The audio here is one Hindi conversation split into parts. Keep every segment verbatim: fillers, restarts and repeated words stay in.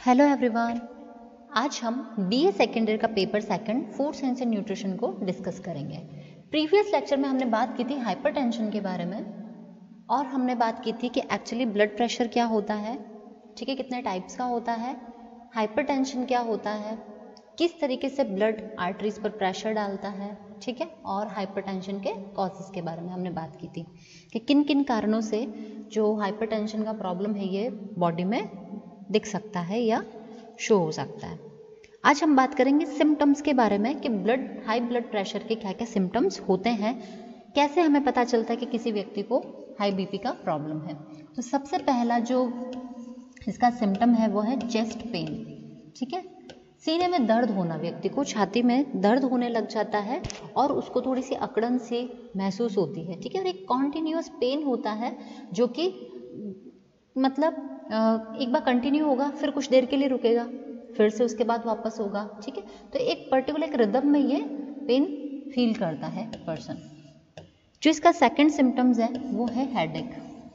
हेलो एवरीवन, आज हम बीए सेकेंड ईयर का paper second food science and nutrition को डिस्कस करेंगे। प्रीवियस लेक्चर में हमने बात की थी हाइपरटेंशन के बारे में और हमने बात की थी कि एक्चुअली ब्लड प्रेशर क्या होता है, ठीक है, कितने टाइप्स का होता है, हाइपरटेंशन क्या होता है, किस तरीके से ब्लड आर्टरीज पर प्रेशर डालता है, ठीक है, और हाइपरटेंशन के कॉजेस के बारे में हमने बात की थी कि किन किन कारणों से जो हाइपरटेंशन का प्रॉब्लम है ये बॉडी में दिख सकता है या शो हो सकता है। आज हम बात करेंगे सिम्टम्स के बारे में कि ब्लड हाई ब्लड प्रेशर के क्या क्या सिम्टम्स होते हैं, कैसे हमें पता चलता है कि किसी व्यक्ति को हाई बीपी का प्रॉब्लम है। तो सबसे पहला जो इसका सिम्टम है वो है चेस्ट पेन, ठीक है, सीने में दर्द होना, व्यक्ति को छाती में दर्द होने लग जाता है और उसको थोड़ी सी अकड़न सी महसूस होती है, ठीक है, और एक कॉन्टिन्यूअस पेन होता है जो कि मतलब एक बार कंटिन्यू होगा, फिर कुछ देर के लिए रुकेगा, फिर से उसके बाद वापस होगा, ठीक है। तो एक पर्टिकुलर एक रिदम में ये पेन फील करता है पर्सन। जो इसका सेकंड सिम्टम्स है वो है हेडेक।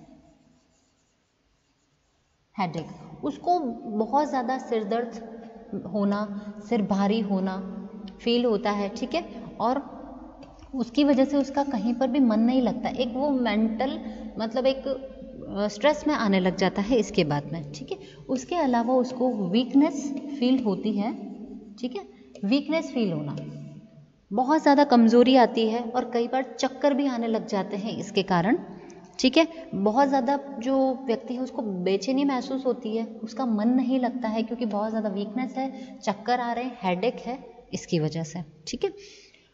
हेडेक उसको बहुत ज़्यादा सिर दर्द होना, सिर भारी होना फील होता है, ठीक है, और उसकी वजह से उसका कहीं पर भी मन नहीं लगता, एक वो मेंटल मतलब एक स्ट्रेस में आने लग जाता है इसके बाद में, ठीक है। उसके अलावा उसको वीकनेस फील होती है, ठीक है, वीकनेस फील होना, बहुत ज़्यादा कमज़ोरी आती है और कई बार चक्कर भी आने लग जाते हैं इसके कारण, ठीक है। बहुत ज़्यादा जो व्यक्ति है उसको बेचैनी महसूस होती है, उसका मन नहीं लगता है क्योंकि बहुत ज़्यादा वीकनेस है, चक्कर आ रहे हैं, हेडेक है इसकी वजह से, ठीक है।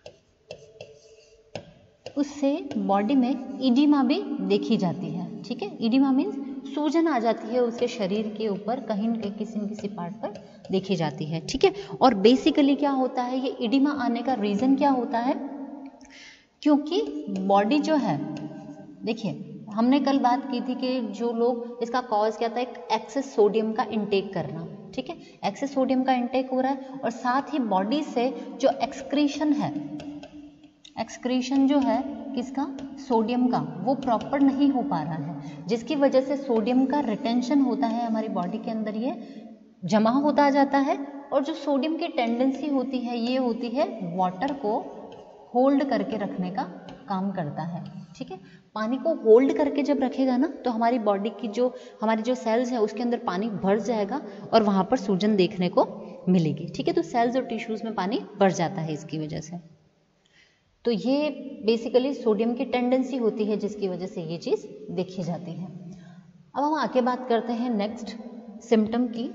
उससे बॉडी में इडिमा भी देखी जाती है, ठीक है। इडिमा मीन्स सूजन आ जाती है उसके शरीर के ऊपर, कहीं न कहीं किसी न किसी पार्ट पर देखी जाती है, ठीक है। और बेसिकली क्या होता है, ये इडिमा आने का रीज़न क्या होता है, क्योंकि बॉडी जो है, देखिए हमने कल बात की थी कि जो लोग इसका कॉज क्या था, एक एक्सेस सोडियम का इंटेक करना, ठीक है, एक्सेस सोडियम का इंटेक हो रहा है और साथ ही बॉडी से जो एक्सक्रीशन है, एक्सक्रीशन जो है किसका, सोडियम का, वो प्रॉपर नहीं हो पा रहा है, जिसकी वजह से सोडियम का रिटेंशन होता है हमारी बॉडी के अंदर, ये जमा होता जाता है और जो सोडियम की टेंडेंसी होती है ये होती है वाटर को होल्ड करके रखने का काम करता है, ठीक है। पानी को होल्ड करके जब रखेगा ना तो हमारी बॉडी की जो हमारी जो सेल्स है उसके अंदर पानी भर जाएगा और वहाँ पर सूजन देखने को मिलेगी, ठीक है। तो सेल्स और टिश्यूज़ में पानी भर जाता है इसकी वजह से। तो ये बेसिकली सोडियम की टेंडेंसी होती है जिसकी वजह से ये चीज़ देखी जाती है। अब हम आगे बात करते हैं नेक्स्ट सिम्टम की,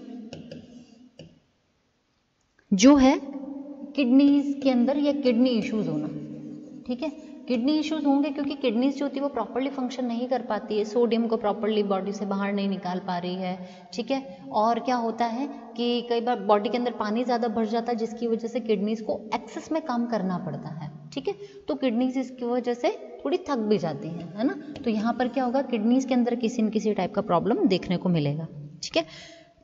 जो है किडनीज के अंदर या किडनी इश्यूज होना, ठीक है। किडनी इश्यूज होंगे क्योंकि किडनीज जो होती है वो प्रॉपर्ली फंक्शन नहीं कर पाती है, सोडियम को प्रॉपर्ली बॉडी से बाहर नहीं निकाल पा रही है, ठीक है। और क्या होता है कि कई बार बॉडी के अंदर पानी ज़्यादा भर जाता है जिसकी वजह से किडनीज को एक्सेस में काम करना पड़ता है, ठीक है। तो किडनीज इसकी वजह से थोड़ी थक भी जाती हैं, है ना। तो यहाँ पर क्या होगा, किडनीज के अंदर किसी न किसी टाइप का प्रॉब्लम देखने को मिलेगा, ठीक है।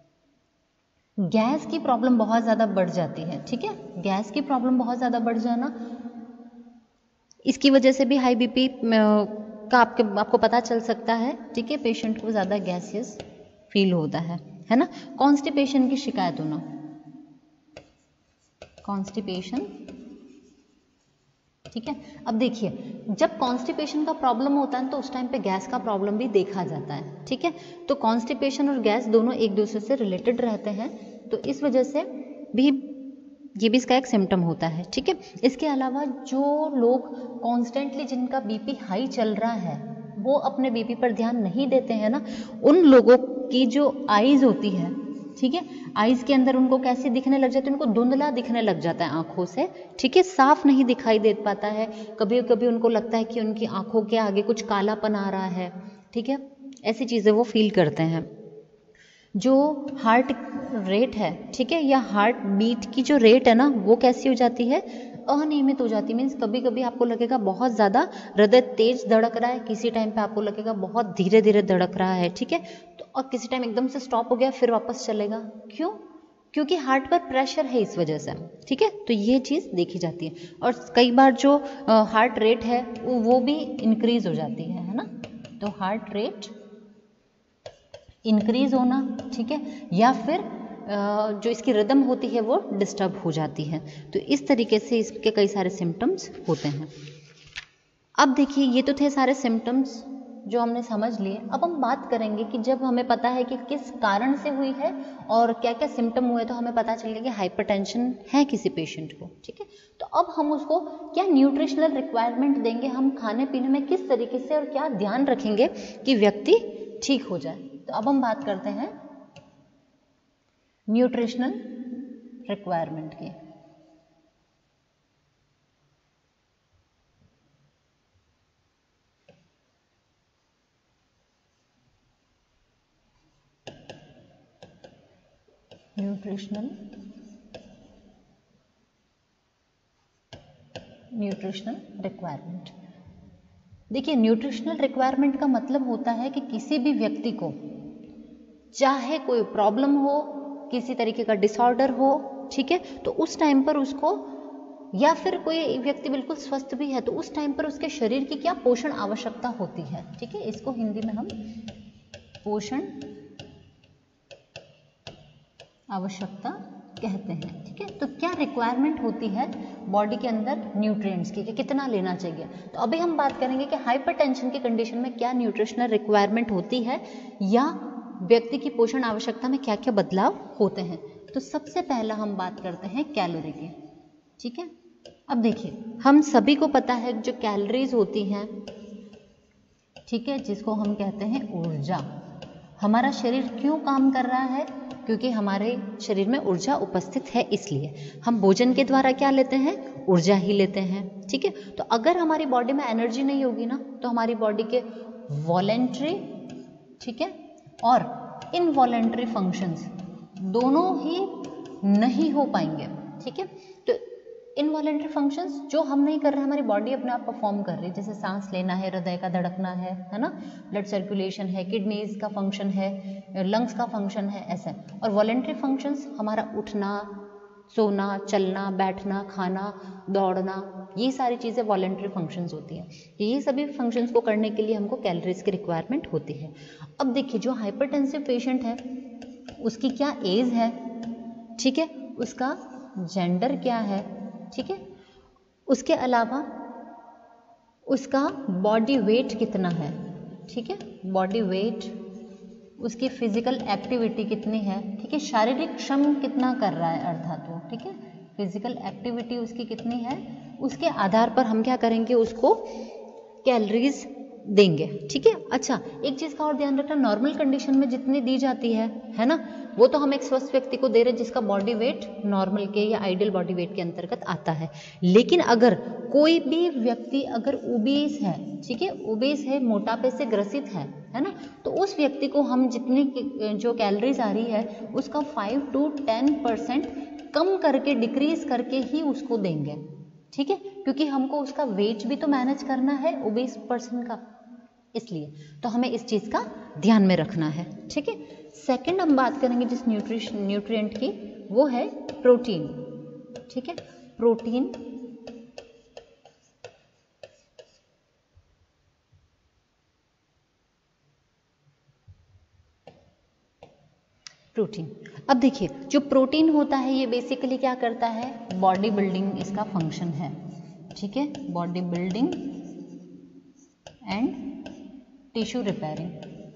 गैस की प्रॉब्लम बहुत ज़्यादा बढ़ जाती है, ठीक है, गैस की प्रॉब्लम बहुत ज़्यादा बढ़ जाना, इसकी वजह से भी हाई बीपी का आपके आपको पता चल सकता है, ठीक है। पेशेंट को ज़्यादा गैसियस फील होता है है ना। कॉन्स्टिपेशन की शिकायत होना, कॉन्स्टिपेशन, ठीक है। अब देखिए जब कॉन्स्टिपेशन का प्रॉब्लम होता है तो उस टाइम पे गैस का प्रॉब्लम भी देखा जाता है, ठीक है। तो कॉन्स्टिपेशन और गैस दोनों एक दूसरे से रिलेटेड रहते हैं, तो इस वजह से भी ये भी इसका एक सिम्टम होता है, ठीक है। इसके अलावा जो लोग कॉन्स्टेंटली जिनका बीपी हाई चल रहा है वो अपने बीपी पर ध्यान नहीं देते हैं ना, उन लोगों की जो आईज होती है, ठीक है, आईज के अंदर उनको कैसे दिखने लग जाते हैं, उनको धुंधला दिखने लग जाता है आंखों से, ठीक है, साफ नहीं दिखाई दे पाता है, कभी कभी उनको लगता है कि उनकी आंखों के आगे कुछ कालापन आ रहा है, ठीक है, ऐसी चीज़ें वो फील करते हैं। जो हार्ट रेट है, ठीक है, या हार्ट बीट की जो रेट है ना वो कैसी हो जाती है, अनियमित हो जाती है। मीन्स कभी कभी आपको लगेगा बहुत ज़्यादा हृदय तेज धड़क रहा है, किसी टाइम पे आपको लगेगा बहुत धीरे धीरे धड़क रहा है, ठीक है, तो और किसी टाइम एकदम से स्टॉप हो गया फिर वापस चलेगा, क्यों, क्योंकि हार्ट पर प्रेशर है इस वजह से, ठीक है। तो ये चीज़ देखी जाती है और कई बार जो हार्ट रेट है वो भी इंक्रीज हो जाती है है ना। तो हार्ट रेट इंक्रीज होना, ठीक है, या फिर जो इसकी रिदम होती है वो डिस्टर्ब हो जाती है। तो इस तरीके से इसके कई सारे सिम्टम्स होते हैं। अब देखिए ये तो थे सारे सिम्टम्स जो हमने समझ लिए। अब हम बात करेंगे कि जब हमें पता है कि किस कारण से हुई है और क्या क्या सिम्टम हुए, तो हमें पता चल गया कि हाइपरटेंशन है किसी पेशेंट को, ठीक है। तो अब हम उसको क्या न्यूट्रिशनल रिक्वायरमेंट देंगे, हम खाने पीने में किस तरीके से और क्या ध्यान रखेंगे कि व्यक्ति ठीक हो जाए। तो अब हम बात करते हैं न्यूट्रिशनल रिक्वायरमेंट की। Nutritional nutritional requirement. देखिए न्यूट्रिशनल रिक्वायरमेंट का मतलब होता है कि किसी भी व्यक्ति को चाहे कोई प्रॉब्लम हो, किसी तरीके का डिसऑर्डर हो, ठीक है, तो उस टाइम पर उसको, या फिर कोई व्यक्ति बिल्कुल स्वस्थ भी है तो उस टाइम पर उसके शरीर की क्या पोषण आवश्यकता होती है, ठीक है। इसको हिंदी में हम पोषण आवश्यकता कहते हैं, ठीक है। तो क्या रिक्वायरमेंट होती है बॉडी के अंदर न्यूट्रिएंट्स की, कि कितना लेना चाहिए। तो अभी हम बात करेंगे कि हाइपरटेंशन की कंडीशन में क्या न्यूट्रिशनल रिक्वायरमेंट होती है या व्यक्ति की पोषण आवश्यकता में क्या क्या बदलाव होते हैं। तो सबसे पहला हम बात करते हैं कैलोरी की, ठीक है। अब देखिए हम सभी को पता है जो कैलोरीज होती हैं, ठीक है, जिसको हम कहते हैं ऊर्जा। हमारा शरीर क्यों काम कर रहा है, क्योंकि हमारे शरीर में ऊर्जा उपस्थित है, इसलिए हम भोजन के द्वारा क्या लेते हैं, ऊर्जा ही लेते हैं, ठीक है। तो अगर हमारी बॉडी में एनर्जी नहीं होगी ना, तो हमारी बॉडी के वॉलेंट्री, ठीक है, और इनवॉलेंट्री फंक्शंस दोनों ही नहीं हो पाएंगे, ठीक है। तो इनवॉलेंट्री फंक्शंस जो हम नहीं कर रहे हैं, हमारी बॉडी अपने आप परफॉर्म कर रही है, जैसे सांस लेना है, हृदय का धड़कना है है ना, ब्लड सर्कुलेशन है, किडनीज का फंक्शन है, लंग्स का फंक्शन है, ऐसे। और वॉलेंट्री फंक्शंस हमारा उठना, सोना, चलना, बैठना, खाना, दौड़ना, ये सारी चीज़ें वॉलेंट्री फंक्शंस होती हैं। ये सभी फंक्शंस को करने के लिए हमको कैलोरीज की रिक्वायरमेंट होती है। अब देखिए जो हाइपरटेंसिव पेशेंट है उसकी क्या एज है, ठीक है, उसका जेंडर क्या है, ठीक है, उसके अलावा उसका बॉडी वेट कितना है, ठीक है, बॉडी वेट, उसकी फिजिकल एक्टिविटी कितनी है, ठीक है, शारीरिक श्रम कितना कर रहा है अर्थात वो, ठीक है, फिजिकल एक्टिविटी उसकी कितनी है, उसके आधार पर हम क्या करेंगे, उसको कैलोरीज देंगे, ठीक है। अच्छा एक चीज़ का और ध्यान रखना, नॉर्मल कंडीशन में जितनी दी जाती है है ना, वो तो हम एक स्वस्थ व्यक्ति को दे रहे हैं जिसका बॉडी वेट नॉर्मल के या आइडियल बॉडी वेट के अंतर्गत आता है। लेकिन अगर कोई भी व्यक्ति अगर ओबीस है, ठीक है, ओबीस है, मोटापे से ग्रसित है है ना, तो उस व्यक्ति को हम जितनी जो कैलोरीज आ रही है उसका फाइव टू टेन परसेंट कम करके, डिक्रीज करके ही उसको देंगे, ठीक है, क्योंकि हमको उसका वेट भी तो मैनेज करना है ओबीस पर्सन का, इसलिए तो हमें इस चीज़ का ध्यान में रखना है, ठीक है। सेकंड हम बात करेंगे जिस न्यूट्रिशन न्यूट्रिएंट की, वो है प्रोटीन, ठीक है, प्रोटीन प्रोटीन अब देखिए जो प्रोटीन होता है ये बेसिकली क्या करता है, बॉडी बिल्डिंग इसका फंक्शन है, ठीक है, body building and tissue repairing.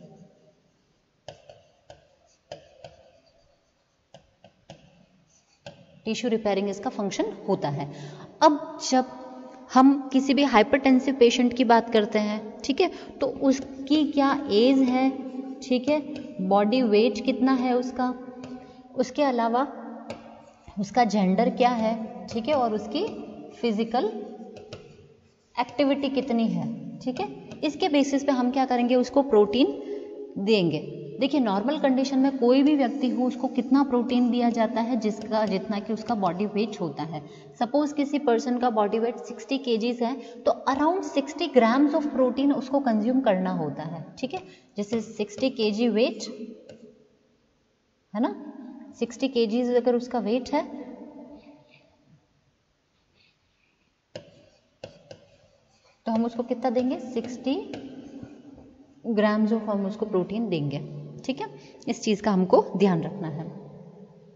Tissue repairing इसका फंक्शन होता है। अब जब हम किसी भी हाइपरटेंसिव पेशेंट की बात करते हैं, ठीक है, तो उसकी क्या एज है, ठीक है, बॉडी वेट कितना है उसका, उसके अलावा उसका जेंडर क्या है, ठीक है, और उसकी फिजिकल एक्टिविटी कितनी है, ठीक है, इसके बेसिस पे हम क्या करेंगे, उसको प्रोटीन देंगे। देखिए नॉर्मल कंडीशन में कोई भी व्यक्ति हो उसको कितना प्रोटीन दिया जाता है, जिसका जितना कि उसका बॉडी वेट होता है। सपोज किसी पर्सन का बॉडी वेट सिक्सटी केजीज है तो around sixty grams of protein उसको कंज्यूम करना होता है, ठीक है, जैसे सिक्सटी केजी वेट है ना, सिक्सटी केजीज अगर उसका वेट है तो हम उसको कितना देंगे, सिक्सटी ग्राम्स ऑफ हम उसको प्रोटीन देंगे, ठीक है, इस चीज़ का हमको ध्यान रखना है।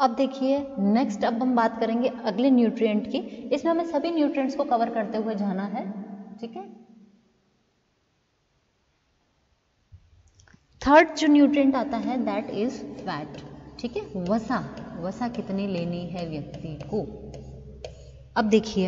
अब देखिए नेक्स्ट अब हम बात करेंगे अगले न्यूट्रिएंट की। इसमें हमें सभी न्यूट्रिएंट्स को कवर करते हुए जाना है, ठीक है। थर्ड जो न्यूट्रिएंट आता है दैट इज फैट, ठीक है। वसा, वसा कितनी लेनी है व्यक्ति को। अब देखिए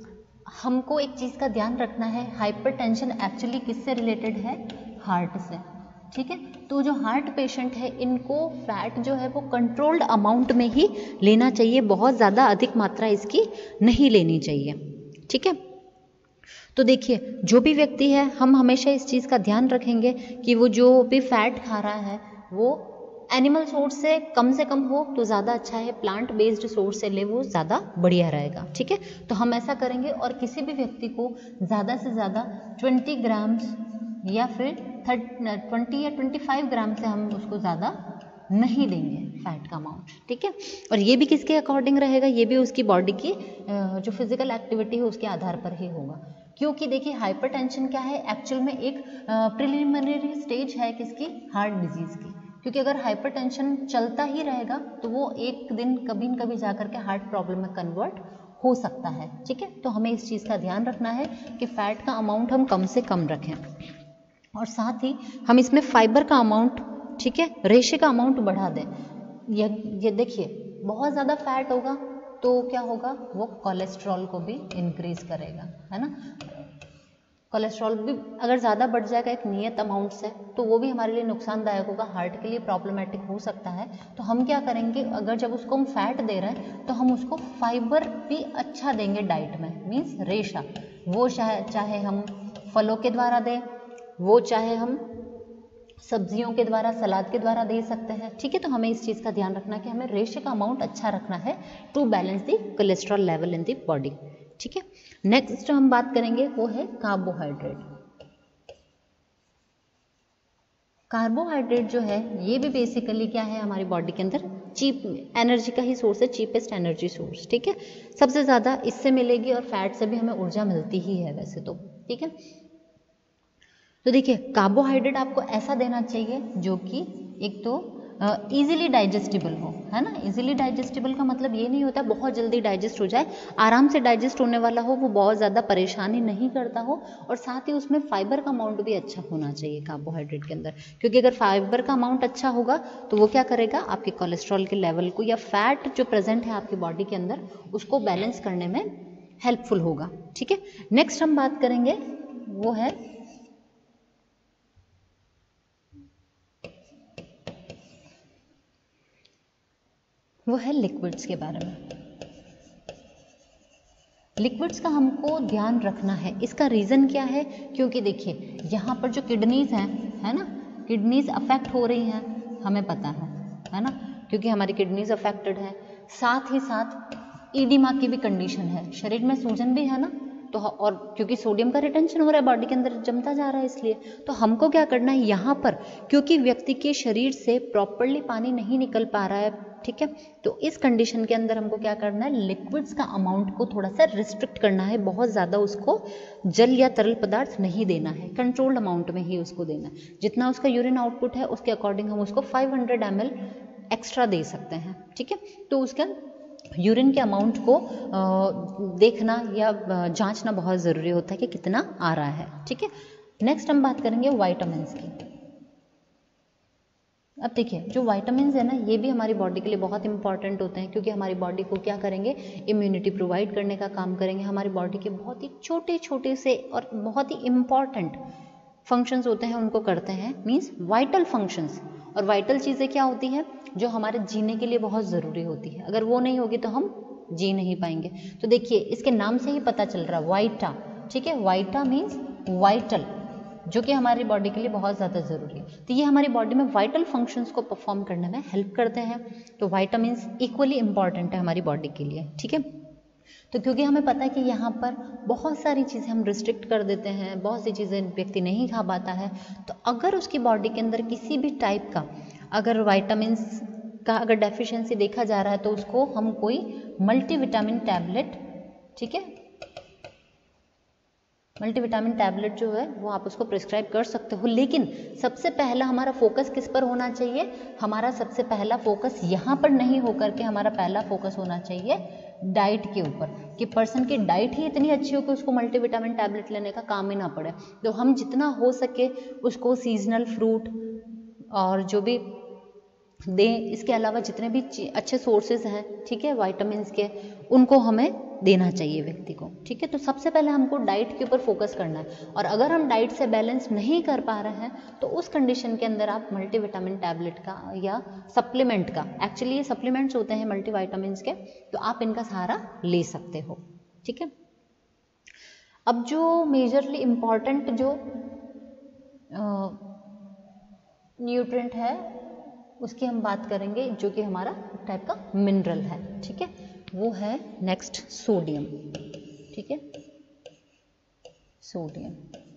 हमको एक चीज का ध्यान रखना है, हाइपरटेंशन एक्चुअली किससे रिलेटेड है, हार्ट से, ठीक है। तो जो हार्ट पेशेंट है इनको फैट जो है वो कंट्रोल्ड अमाउंट में ही लेना चाहिए, बहुत ज़्यादा अधिक मात्रा इसकी नहीं लेनी चाहिए, ठीक है। तो देखिए जो भी व्यक्ति है हम हमेशा इस चीज़ का ध्यान रखेंगे कि वो जो भी फैट खा रहा है वो एनिमल सोर्स से कम से कम हो तो ज़्यादा अच्छा है, प्लांट बेस्ड सोर्स से ले वो ज़्यादा बढ़िया रहेगा, ठीक है। तो हम ऐसा करेंगे और किसी भी व्यक्ति को ज़्यादा से ज़्यादा ट्वेंटी ग्राम्स या फिर ट्वेंटी या ट्वेंटी फाइव ग्राम से हम उसको ज़्यादा नहीं देंगे फैट का अमाउंट, ठीक है। और ये भी किसके अकॉर्डिंग रहेगा, ये भी उसकी बॉडी की जो फिजिकल एक्टिविटी है उसके आधार पर ही होगा। क्योंकि देखिए हाइपरटेंशन क्या है, एक्चुअल में एक प्रिलिमिनरी स्टेज है किसकी, हार्ट डिजीज की। क्योंकि अगर हाइपरटेंशन चलता ही रहेगा तो वो एक दिन कभी न कभी जाकर के हार्ट प्रॉब्लम में कन्वर्ट हो सकता है, ठीक है। तो हमें इस चीज़ का ध्यान रखना है कि फैट का अमाउंट हम कम से कम रखें और साथ ही हम इसमें फाइबर का अमाउंट, ठीक है, रेशे का अमाउंट बढ़ा दें। ये ये देखिए बहुत ज़्यादा फैट होगा तो क्या होगा, वो कोलेस्ट्रॉल को भी इंक्रीज करेगा, है ना। कोलेस्ट्रॉल भी अगर ज़्यादा बढ़ जाएगा एक नियत अमाउंट से तो वो भी हमारे लिए नुकसानदायक होगा, हार्ट के लिए प्रॉब्लमेटिक हो सकता है। तो हम क्या करेंगे, अगर जब उसको हम फैट दे रहे हैं तो हम उसको फाइबर भी अच्छा देंगे डाइट में, मीन्स रेशा। वो चाहे चाहे हम फलों के द्वारा दें, वो चाहे हम सब्जियों के द्वारा, सलाद के द्वारा दे सकते हैं, ठीक है। तो हमें इस चीज़ का ध्यान रखना कि हमें रेशे का अमाउंट अच्छा रखना है to balance the cholesterol level in the body, ठीक है। नेक्स्ट हम बात करेंगे वो है कार्बोहाइड्रेट। कार्बोहाइड्रेट जो है ये भी बेसिकली क्या है, हमारी बॉडी के अंदर चीप एनर्जी का ही सोर्स है, चीपेस्ट एनर्जी सोर्स, ठीक है। सबसे ज़्यादा इससे मिलेगी और फैट से भी हमें ऊर्जा मिलती ही है वैसे तो, ठीक है। तो देखिए कार्बोहाइड्रेट आपको ऐसा देना चाहिए जो कि एक तो इजीली डाइजेस्टिबल हो, है ना। इजीली डाइजेस्टिबल का मतलब ये नहीं होता बहुत जल्दी डाइजेस्ट हो जाए, आराम से डाइजेस्ट होने वाला हो, वो बहुत ज़्यादा परेशानी नहीं करता हो, और साथ ही उसमें फाइबर का अमाउंट भी अच्छा होना चाहिए कार्बोहाइड्रेट के अंदर। क्योंकि अगर फाइबर का अमाउंट अच्छा होगा तो वो क्या करेगा, आपके कोलेस्ट्रॉल के लेवल को या फैट जो प्रेजेंट है आपकी बॉडी के अंदर उसको बैलेंस करने में हेल्पफुल होगा, ठीक है। नेक्स्ट हम बात करेंगे वो है वो है लिक्विड्स के बारे में। लिक्विड्स का हमको ध्यान रखना है, इसका रीज़न क्या है, क्योंकि देखिए यहाँ पर जो किडनीज हैं, है ना, किडनीज अफेक्ट हो रही हैं, हमें पता है है ना, क्योंकि हमारी किडनीज अफेक्टेड है। साथ ही साथ ईडिमा की भी कंडीशन है, शरीर में सूजन भी है ना, तो और क्योंकि सोडियम का रिटेंशन हो रहा है बॉडी के अंदर, जमता जा रहा है, इसलिए तो हमको क्या करना है यहाँ पर, क्योंकि व्यक्ति के शरीर से प्रॉपरली पानी नहीं निकल पा रहा है, ठीक है। तो इस कंडीशन के अंदर हमको क्या करना है, लिक्विड्स का अमाउंट को थोड़ा सा रिस्ट्रिक्ट करना है, बहुत ज़्यादा उसको जल या तरल पदार्थ नहीं देना है, कंट्रोल्ड अमाउंट में ही उसको देना है। जितना उसका यूरिन आउटपुट है उसके अकॉर्डिंग हम उसको five hundred M L extra दे सकते हैं, ठीक है। तो उसके यूरिन के अमाउंट को देखना या जांचना बहुत ज़रूरी होता है कि कितना आ रहा है, ठीक है। नेक्स्ट हम बात करेंगे वाइटामिन्स की। अब देखिए जो वाइटामिन्स है ना ये भी हमारी बॉडी के लिए बहुत इंपॉर्टेंट होते हैं, क्योंकि हमारी बॉडी को क्या करेंगे, इम्यूनिटी प्रोवाइड करने का काम करेंगे। हमारी बॉडी के बहुत ही छोटे छोटे से और बहुत ही इम्पॉर्टेंट फंक्शंस होते हैं उनको करते हैं, मीन्स वाइटल फंक्शंस। और वाइटल चीज़ें क्या होती हैं, जो हमारे जीने के लिए बहुत ज़रूरी होती है, अगर वो नहीं होगी तो हम जी नहीं पाएंगे। तो देखिए इसके नाम से ही पता चल रहा है वाइटा, ठीक है, वाइटा मीन्स वाइटल, जो कि हमारी बॉडी के लिए बहुत ज़्यादा ज़रूरी है। तो ये हमारी बॉडी में वाइटल फंक्शंस को परफॉर्म करने में हेल्प करते हैं। तो वाइटामिन्स इक्वली इंपॉर्टेंट है हमारी बॉडी के लिए, ठीक है। तो क्योंकि हमें पता है कि यहाँ पर बहुत सारी चीज़ें हम रिस्ट्रिक्ट कर देते हैं, बहुत सी चीज़ें व्यक्ति नहीं खा पाता है, तो अगर उसकी बॉडी के अंदर किसी भी टाइप का अगर वाइटामिन्स का अगर डेफिशिएंसी देखा जा रहा है तो उसको हम कोई मल्टीविटामिन टैबलेट, ठीक है, मल्टीविटामिन टैबलेट जो है वो आप उसको प्रिस्क्राइब कर सकते हो, लेकिन सबसे पहला हमारा फोकस किस पर होना चाहिए? हमारा सबसे पहला फोकस यहाँ पर नहीं होकर के हमारा पहला फोकस होना चाहिए डाइट के ऊपर, कि पर्सन की डाइट ही इतनी अच्छी हो कि उसको मल्टीविटामिन टैबलेट लेने का काम ही ना पड़े। तो हम जितना हो सके उसको सीजनल फ्रूट और जो भी दें, इसके अलावा जितने भी अच्छे सोर्सेज हैं, ठीक है, विटामिन्स के, उनको हमें देना चाहिए व्यक्ति को, ठीक है। तो सबसे पहले हमको डाइट के ऊपर फोकस करना है, और अगर हम डाइट से बैलेंस नहीं कर पा रहे हैं तो उस कंडीशन के अंदर आप मल्टीविटामिन टैबलेट का या सप्लीमेंट का, एक्चुअली ये सप्लीमेंट्स होते हैं मल्टीविटामिन्स के, तो आप इनका सहारा ले सकते हो, ठीक है। अब जो मेजरली इम्पॉर्टेंट जो न्यूट्रिएंट है उसकी हम बात करेंगे, जो कि हमारा टाइप का मिनरल है, ठीक है, वो है नेक्स्ट सोडियम, ठीक है, सोडियम।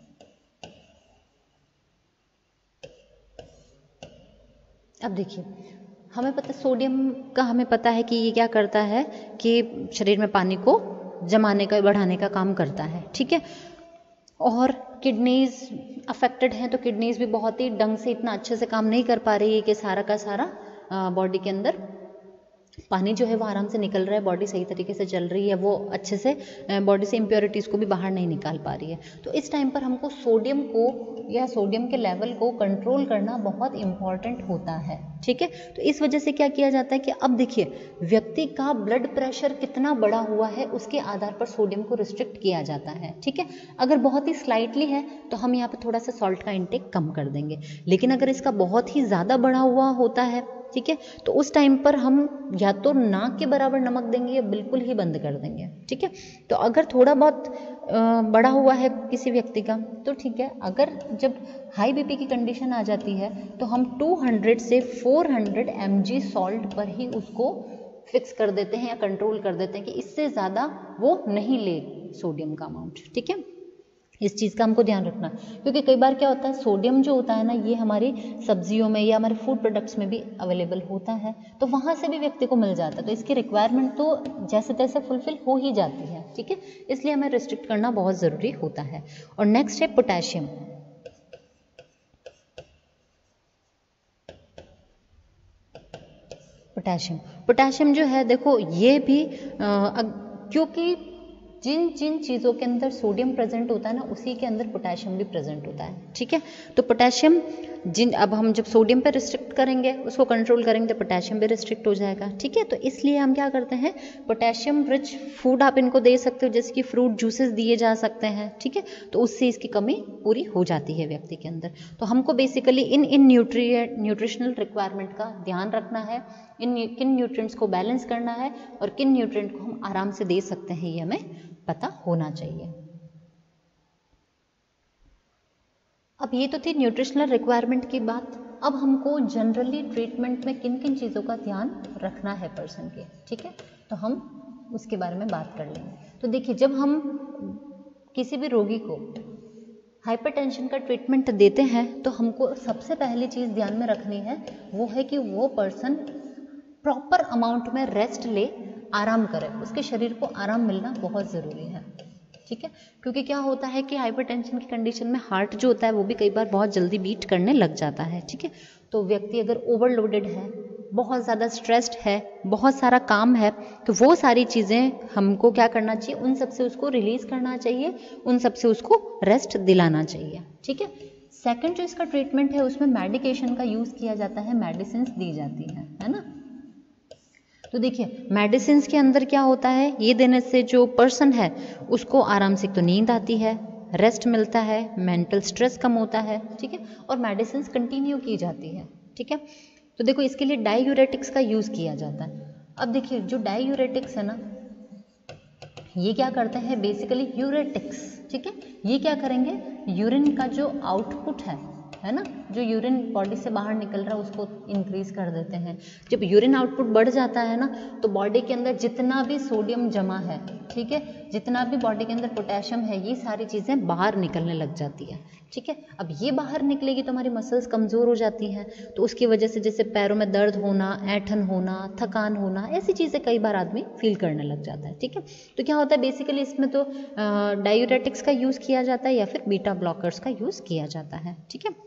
अब देखिए, हमें पता सोडियम का हमें पता है कि ये क्या करता है कि शरीर में पानी को जमाने का, बढ़ाने का काम करता है, ठीक है। और किडनीज अफेक्टेड हैं तो किडनीज भी बहुत ही ढंग से इतना अच्छे से काम नहीं कर पा रही है कि सारा का सारा बॉडी के अंदर पानी जो है वो आराम से निकल रहा है, बॉडी सही तरीके से चल रही है, वो अच्छे से बॉडी से इम्प्योरिटीज़ को भी बाहर नहीं निकाल पा रही है। तो इस टाइम पर हमको सोडियम को या सोडियम के लेवल को कंट्रोल करना बहुत इम्पॉर्टेंट होता है, ठीक है। तो इस वजह से क्या किया जाता है कि अब देखिए व्यक्ति का ब्लड प्रेशर कितना बढ़ा हुआ है उसके आधार पर सोडियम को रिस्ट्रिक्ट किया जाता है, ठीक है। अगर बहुत ही स्लाइटली है तो हम यहाँ पे थोड़ा सा सॉल्ट का इंटेक कम कर देंगे, लेकिन अगर इसका बहुत ही ज़्यादा बढ़ा हुआ होता है, ठीक है, तो उस टाइम पर हम या तो नाक के बराबर नमक देंगे या बिल्कुल ही बंद कर देंगे, ठीक है। तो अगर थोड़ा बहुत बड़ा हुआ है किसी व्यक्ति का तो ठीक है, अगर जब हाई बीपी की कंडीशन आ जाती है तो हम दो सौ से चार सौ एम जी सॉल्ट पर ही उसको फिक्स कर देते हैं या कंट्रोल कर देते हैं कि इससे ज़्यादा वो नहीं ले सोडियम का अमाउंट, ठीक है। इस चीज़ का हमको ध्यान रखना, क्योंकि कई बार क्या होता है सोडियम जो होता है ना, ये हमारी सब्जियों में या हमारे फूड प्रोडक्ट्स में भी अवेलेबल होता है, तो वहाँ से भी व्यक्ति को मिल जाता है, तो इसकी रिक्वायरमेंट तो जैसे तैसे फुलफिल हो ही जाती है, ठीक है। इसलिए हमें रिस्ट्रिक्ट करना बहुत ज़रूरी होता है। और नेक्स्ट है पोटेशियम। पोटेशियम पोटेशियम जो है देखो ये भी आ, क्योंकि जिन जिन चीज़ों के अंदर सोडियम प्रेजेंट होता है ना उसी के अंदर पोटेशियम भी प्रेजेंट होता है, ठीक है। तो पोटेशियम जिन अब हम जब सोडियम पे रिस्ट्रिक्ट करेंगे, उसको कंट्रोल करेंगे, तो पोटेशियम भी रिस्ट्रिक्ट हो जाएगा, ठीक है। तो इसलिए हम क्या करते हैं, पोटेशियम रिच फूड आप इनको दे सकते हो, जैसे कि फ्रूट जूसेस दिए जा सकते हैं, ठीक है। तो उससे इसकी कमी पूरी हो जाती है व्यक्ति के अंदर। तो हमको बेसिकली इन इन न्यूट्रिएंट न्यूट्रिशनल रिक्वायरमेंट का ध्यान रखना है, इन किन न्यूट्रिएंट्स को बैलेंस करना है और किन न्यूट्रिएंट को हम आराम से दे सकते हैं, ये हमें पता होना चाहिए। अब ये तो थी न्यूट्रिशनल रिक्वायरमेंट की बात। अब हमको जनरली ट्रीटमेंट में किन किन चीज़ों का ध्यान रखना है पर्सन के, ठीक है, तो हम उसके बारे में बात कर लेंगे। तो देखिए, जब हम किसी भी रोगी को हाइपरटेंशन का ट्रीटमेंट देते हैं तो हमको सबसे पहली चीज़ ध्यान में रखनी है, वो है कि वो पर्सन प्रॉपर अमाउंट में रेस्ट ले, आराम करे, उसके शरीर को आराम मिलना बहुत ज़रूरी है, ठीक है। क्योंकि क्या होता है कि हाइपरटेंशन की कंडीशन में हार्ट जो होता है वो भी कई बार बहुत जल्दी बीट करने लग जाता है, ठीक है। तो व्यक्ति अगर ओवरलोडेड है, बहुत ज़्यादा स्ट्रेस्ड है, बहुत सारा काम है, तो वो सारी चीज़ें हमको क्या करना चाहिए, उन सब से उसको रिलीज़ करना चाहिए, उन सब से उसको रेस्ट दिलाना चाहिए, ठीक है। सेकंड जो इसका ट्रीटमेंट है उसमें मेडिकेशन का यूज़ किया जाता है, मेडिसिन दी जाती है, है ना। तो देखिए मेडिसिन के अंदर क्या होता है, ये देने से जो पर्सन है उसको आराम से तो नींद आती है, रेस्ट मिलता है, मेंटल स्ट्रेस कम होता है, ठीक है, और मेडिसिन कंटिन्यू की जाती है, ठीक है। तो देखो इसके लिए डायूरेटिक्स का यूज़ किया जाता है। अब देखिए जो डायूरेटिक्स है ना, ये क्या करते हैं, बेसिकली यूरेटिक्स, ठीक है, ये क्या करेंगे, यूरिन का जो आउटपुट है, है ना, जो यूरिन बॉडी से बाहर निकल रहा है उसको इंक्रीज कर देते हैं। जब यूरिन आउटपुट बढ़ जाता है ना तो बॉडी के अंदर जितना भी सोडियम जमा है, ठीक है, जितना भी बॉडी के अंदर पोटेशियम है, ये सारी चीज़ें बाहर निकलने लग जाती है, ठीक है। अब ये बाहर निकलेगी तो हमारी मसल्स कमज़ोर हो जाती हैं, तो उसकी वजह से जैसे पैरों में दर्द होना, ऐंठन होना, थकान होना, ऐसी चीज़ें कई बार आदमी फील करने लग जाता है, ठीक है। तो क्या होता है बेसिकली इसमें तो डायूरेटिक्स का यूज़ किया जाता है या फिर बीटा ब्लॉकर्स का यूज़ किया जाता है, ठीक है।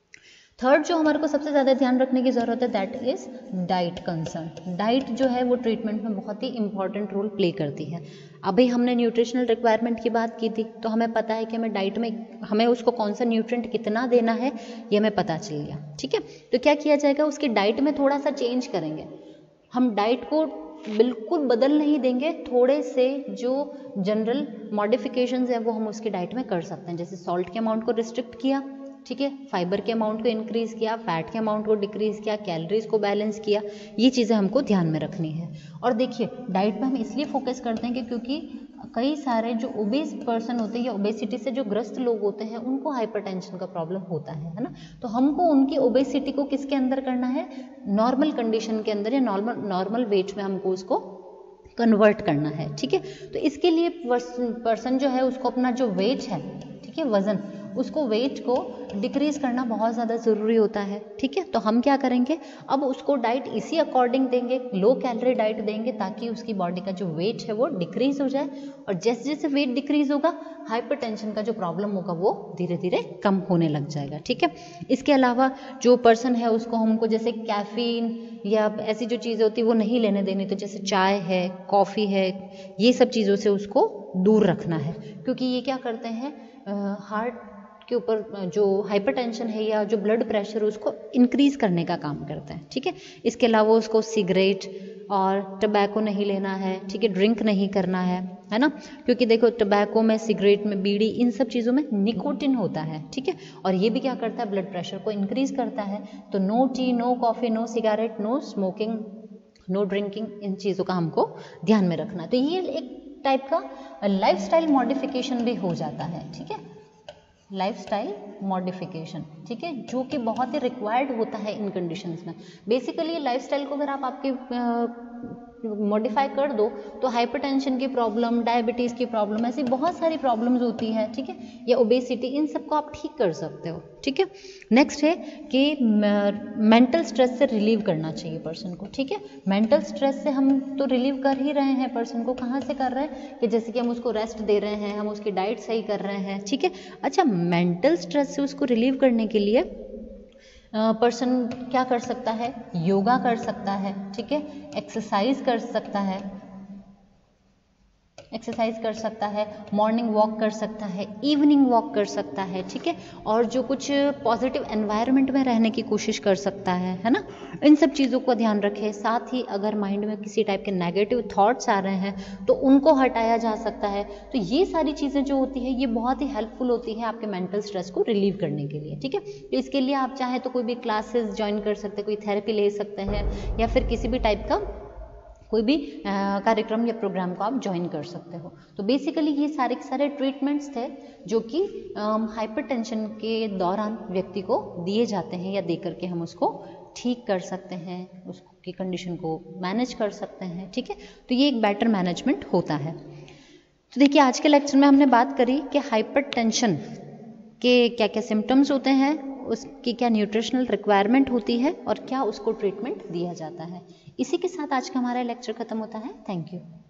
थर्ड जो हमारे को सबसे ज़्यादा ध्यान रखने की ज़रूरत है that is diet concern. Diet जो है वो ट्रीटमेंट में बहुत ही इंपॉर्टेंट रोल प्ले करती है। अभी हमने न्यूट्रिशनल रिक्वायरमेंट की बात की थी, तो हमें पता है कि हमें डाइट में हमें उसको कौन सा न्यूट्रिएंट कितना देना है ये हमें पता चल गया, ठीक है। तो क्या किया जाएगा, उसकी डाइट में थोड़ा सा चेंज करेंगे। हम डाइट को बिल्कुल बदल नहीं देंगे, थोड़े से जो जनरल मॉडिफिकेशंस है वो हम उसकी डाइट में कर सकते हैं। जैसे सॉल्ट के अमाउंट को रिस्ट्रिक्ट किया, ठीक है, फाइबर के अमाउंट को इंक्रीज किया, फैट के अमाउंट को डिक्रीज किया, कैलोरीज को बैलेंस किया, ये चीज़ें हमको ध्यान में रखनी है। और देखिए डाइट पे हम इसलिए फोकस करते हैं कि क्योंकि कई सारे जो ओबेस पर्सन होते हैं या ओबेसिटी से जो ग्रस्त लोग होते हैं उनको हाइपरटेंशन का प्रॉब्लम होता है, है ना। तो हमको उनकी ओबेसिटी को किसके अंदर करना है, नॉर्मल कंडीशन के अंदर या नॉर्मल नॉर्मल वेट में हमको उसको कन्वर्ट करना है, ठीक है। तो इसके लिए पर्सन जो है उसको अपना जो वेट है, ठीक है, वजन, उसको वेट को डिक्रीज करना बहुत ज़्यादा ज़रूरी होता है, ठीक है। तो हम क्या करेंगे, अब उसको डाइट इसी अकॉर्डिंग देंगे, लो कैलोरी डाइट देंगे ताकि उसकी बॉडी का जो वेट है वो डिक्रीज हो जाए। और जैसे जैसे वेट डिक्रीज होगा हाइपरटेंशन का जो प्रॉब्लम होगा वो धीरे धीरे कम होने लग जाएगा, ठीक है। इसके अलावा जो पर्सन है उसको हमको जैसे कैफीन या ऐसी जो चीज़ें होती है वो नहीं लेने देनी, तो जैसे चाय है, कॉफ़ी है, ये सब चीज़ों से उसको दूर रखना है, क्योंकि ये क्या करते हैं, हार्ट के ऊपर जो हाइपरटेंशन है या जो ब्लड प्रेशर उसको इंक्रीज करने का काम करते हैं, ठीक है। इसके अलावा उसको सिगरेट और टबैको नहीं लेना है, ठीक है, ड्रिंक नहीं करना है, है ना, क्योंकि देखो टबैको में, सिगरेट में, बीड़ी, इन सब चीज़ों में निकोटिन होता है, ठीक है, और ये भी क्या करता है, ब्लड प्रेशर को इंक्रीज करता है। तो no tea, no coffee, no cigarette, no smoking, no drinking, इन चीज़ों का हमको ध्यान में रखना है। तो ये एक टाइप का लाइफस्टाइल मॉडिफिकेशन भी हो जाता है, ठीक है, लाइफस्टाइल मॉडिफिकेशन, ठीक है, जो कि बहुत ही रिक्वायर्ड होता है इन कंडीशंस में। बेसिकली लाइफस्टाइल को अगर आप आपके मॉडिफाई कर दो तो हाइपरटेंशन की प्रॉब्लम, डायबिटीज़ की प्रॉब्लम, ऐसी बहुत सारी प्रॉब्लम्स होती है, ठीक है, या ओबेसिटी, इन सबको आप ठीक कर सकते हो, ठीक है। नेक्स्ट है कि मेंटल स्ट्रेस से रिलीव करना चाहिए पर्सन को, ठीक है। मेंटल स्ट्रेस से हम तो रिलीव कर ही रहे हैं पर्सन को, कहाँ से कर रहे हैं कि जैसे कि हम उसको रेस्ट दे रहे हैं, हम उसकी डाइट सही कर रहे हैं, ठीक है। अच्छा, मेंटल स्ट्रेस से उसको रिलीव करने के लिए पर्सन uh, क्या कर सकता है, योगा कर सकता है, ठीक है, एक्सरसाइज कर सकता है, एक्सरसाइज कर सकता है, मॉर्निंग वॉक कर सकता है, इवनिंग वॉक कर सकता है, ठीक है, और जो कुछ पॉजिटिव एनवायरनमेंट में रहने की कोशिश कर सकता है, है ना। इन सब चीज़ों को ध्यान रखें। साथ ही अगर माइंड में किसी टाइप के नेगेटिव थॉट्स आ रहे हैं तो उनको हटाया जा सकता है। तो ये सारी चीज़ें जो होती है ये बहुत ही हेल्पफुल होती है आपके मेंटल स्ट्रेस को रिलीव करने के लिए, ठीक है। तो इसके लिए आप चाहें तो कोई भी क्लासेस ज्वाइन कर सकते हैं, कोई थेरेपी ले सकते हैं, या फिर किसी भी टाइप का कोई भी कार्यक्रम या प्रोग्राम को आप ज्वाइन कर सकते हो। तो बेसिकली ये सारे के सारे ट्रीटमेंट्स थे जो कि हाइपरटेंशन के दौरान व्यक्ति को दिए जाते हैं या दे करके हम उसको ठीक कर सकते हैं, उसकी कंडीशन को मैनेज कर सकते हैं, ठीक है। तो ये एक बेटर मैनेजमेंट होता है। तो देखिए आज के लेक्चर में हमने बात करी कि हाइपरटेंशन के क्या क्या सिम्टम्स होते हैं, उसकी क्या न्यूट्रिशनल रिक्वायरमेंट होती है और क्या उसको ट्रीटमेंट दिया जाता है। इसी के साथ आज का हमारा लेक्चर खत्म होता है। Thank you.